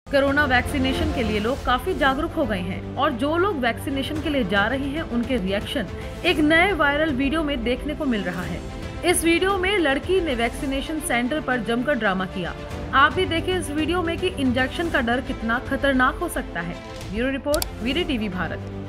Corona vaccination के लिए लोग काफी जागरूक हो गए हैं और जो लोग वैक्सीनेशन के लिए जा रहे हैं उनके रिएक्शन एक नए वायरल वीडियो में देखने को मिल रहा है। इस वीडियो में लड़की ने वैक्सीनेशन सेंटर पर जमकर ड्रामा किया। आप भी देखें इस वीडियो में कि इंजेक्शन का डर कितना खतरनाक हो सकता है। Bureau report, VD TV Bharat.